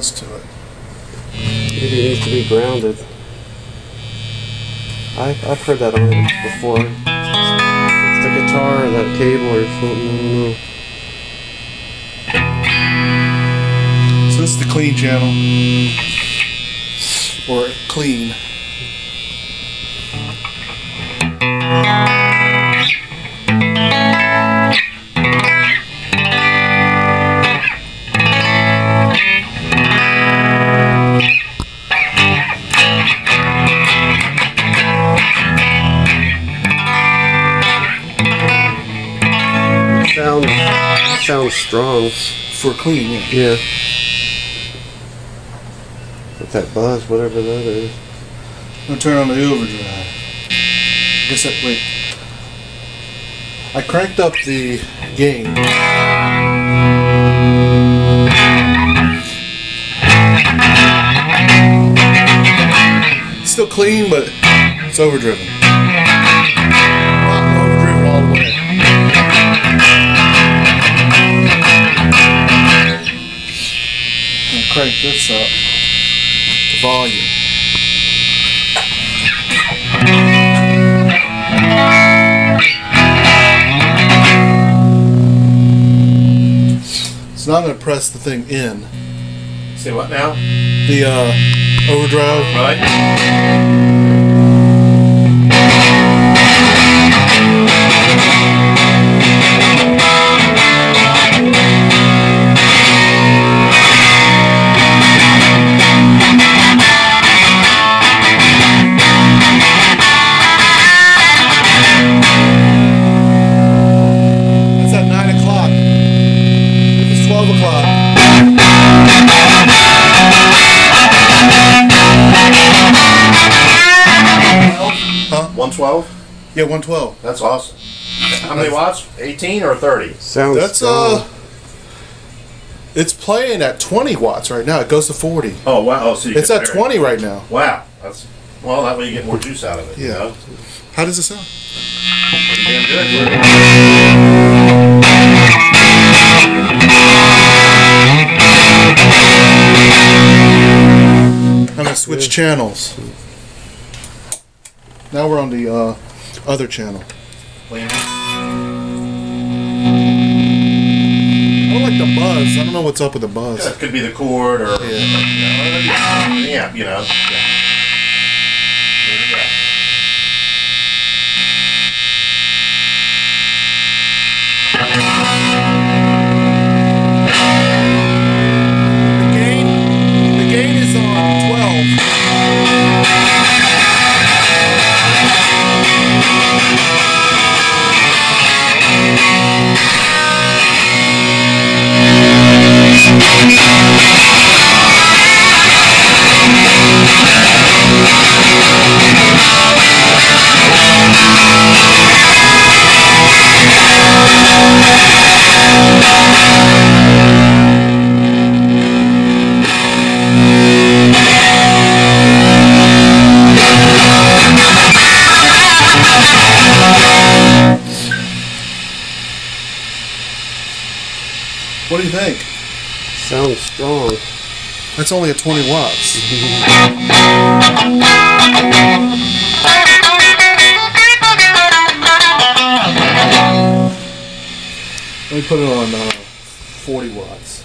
buzz to it. Maybe it needs to be grounded. I've heard that on it before. It's the guitar or that cable or something, I don't know. So this is the clean channel. Or clean. Sounds strong. For clean, yeah. Yeah. With that buzz, whatever that is. I'm gonna turn on the overdrive. I guess that, wait. I cranked up the gain. It's still clean, but it's overdriven. Not overdriven all the way. Crank this up to volume. So now I'm going to press the thing in. Say what now? The overdrive. Right. Huh? 112? Yeah, 112. That's awesome. How many watts? 18 or 30? Sounds That's strong. It's playing at 20 watts right now. It goes to 40. Oh wow! Oh, so you It's at 20 right now. Wow, that's well. That way you get more juice out of it. Yeah. You know? How does it sound? Pretty damn good. I'm gonna switch channels. Now we're on the other channel. I don't like the buzz. I don't know what's up with the buzz. Yeah, it could be the cord or yeah, you know. Yeah. There you go. The gain is on 12. What do you think? Sounds strong. That's only at 20 watts. Let me put it on 40 watts.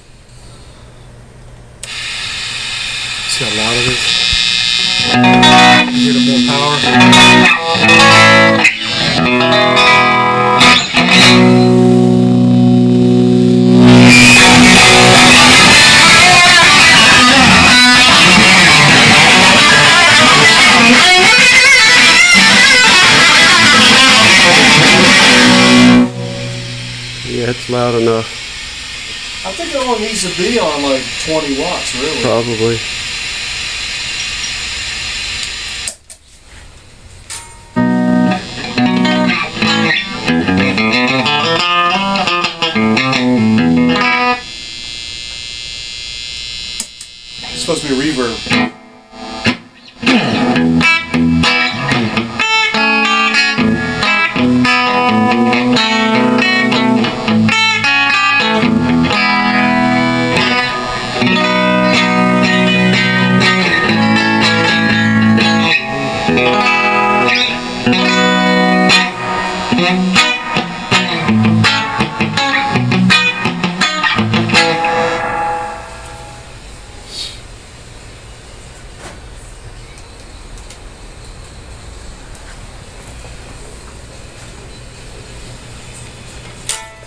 See how loud it is? You hear the more power? Yeah, it's loud enough. I think it only needs to be on like 20 watts, really. Probably. It's supposed to be a reverb.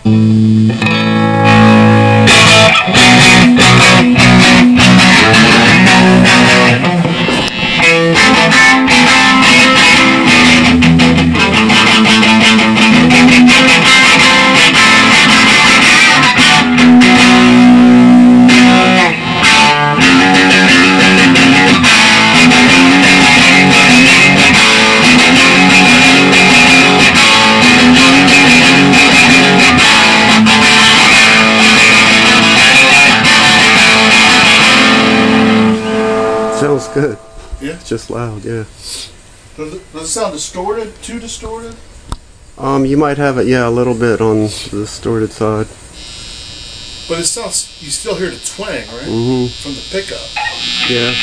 Sounds good. Yeah? It's just loud, yeah. Does it sound distorted? Too distorted? You might have it, yeah, a little bit on the distorted side. But it sounds, you still hear the twang, right? Mm-hmm. From the pickup. Yeah.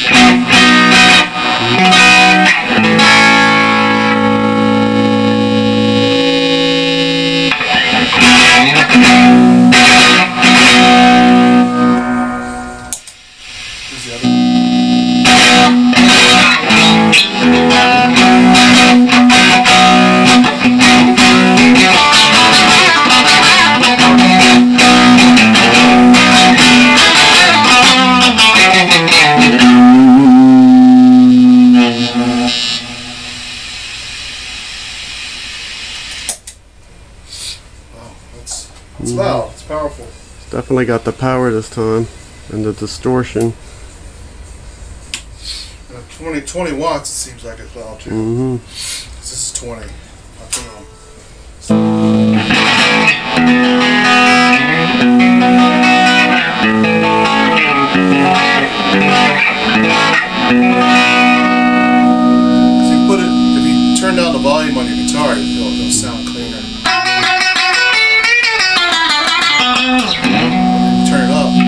Here's the other one. It's loud. It's powerful. It's definitely got the power this time and the distortion. And at 20 watts, it seems like it's loud too. Mm-hmm. This is 20. I'll turn it on. If you turn down the volume on your guitar, it'll sound cleaner. Turn it up.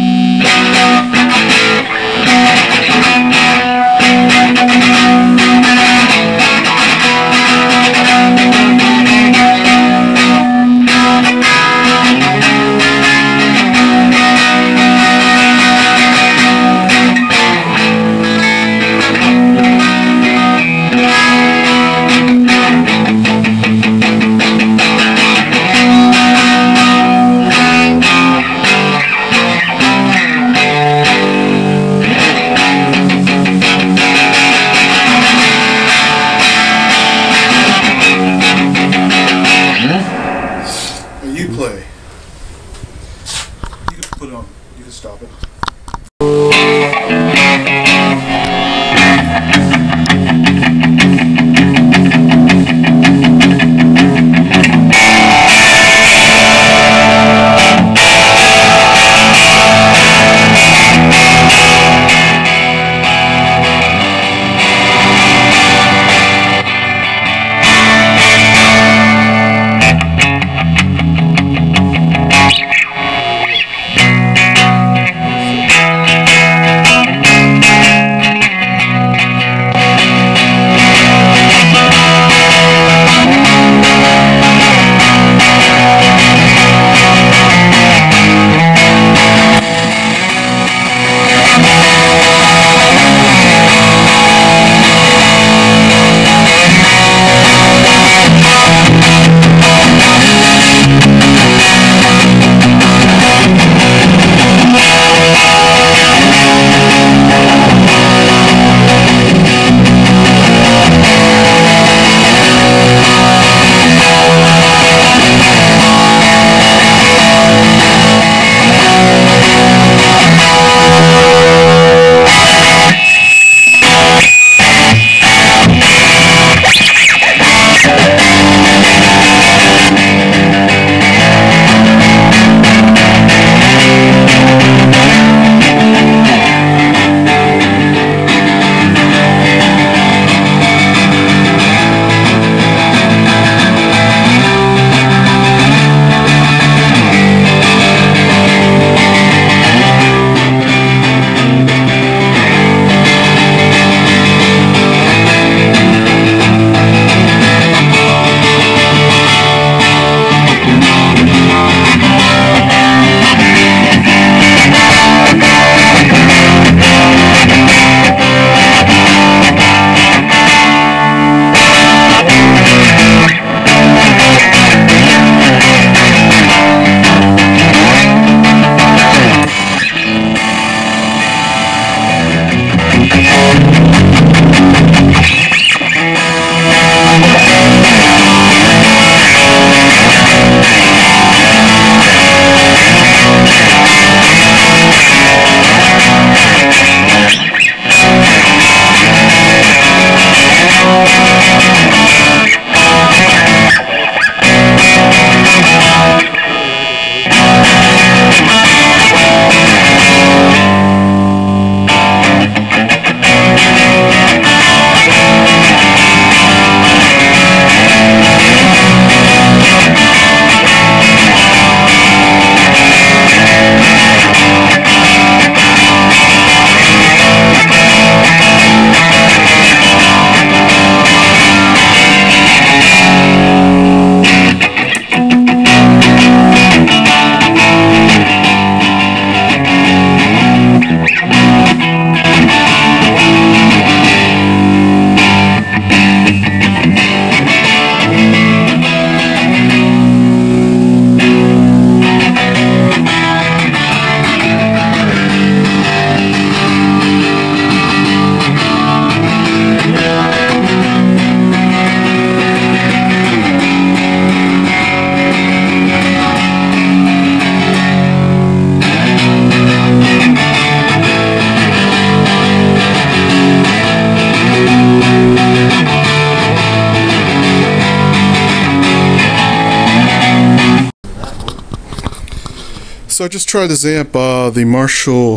So I just tried this amp, the Marshall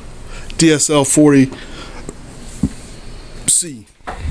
DSL40C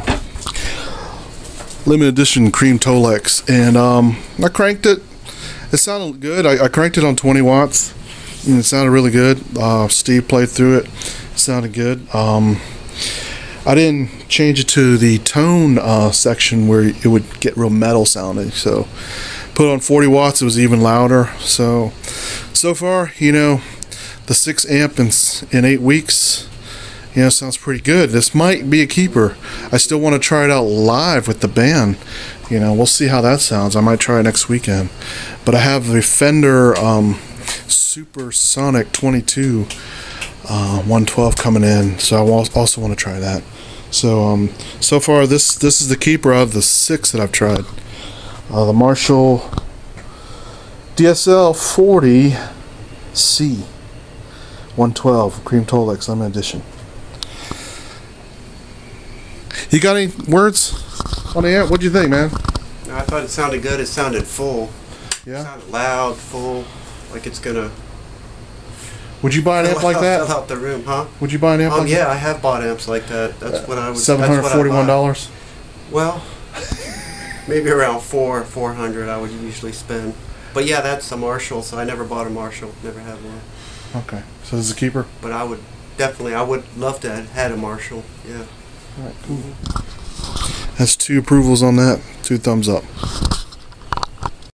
limited edition cream Tolex, and I cranked it. It sounded good. I cranked it on 20 watts, and it sounded really good. Steve played through it. It sounded good. I didn't change it to the tone section where it would get real metal sounding. So put it on 40 watts. It was even louder. So far, you know, the 6 amp in 8 weeks, you know, sounds pretty good. This might be a keeper. I still want to try it out live with the band. You know, we'll see how that sounds. I might try it next weekend. But I have the Fender Supersonic 22 112 coming in, so I also want to try that. So so far this is the keeper out of the 6 that I've tried. The Marshall DSL40C 112 cream Tolex limited edition. You got any words on the amp? What'd you think, man? I thought it sounded good. It sounded full. Yeah. It sounded loud, full, like it's gonna. Would you buy an amp like that? Fill out the room, huh? Would you buy an amp like that? Yeah, I have bought amps like that. That's what I would. $741. Well, maybe around $400 I would usually spend. But yeah, that's a Marshall, so I never bought a Marshall. Never had one. Okay, so this is a keeper. But I would definitely. I would love to have had a Marshall. Yeah. All right, cool. That's 2 approvals on that. 2 thumbs up.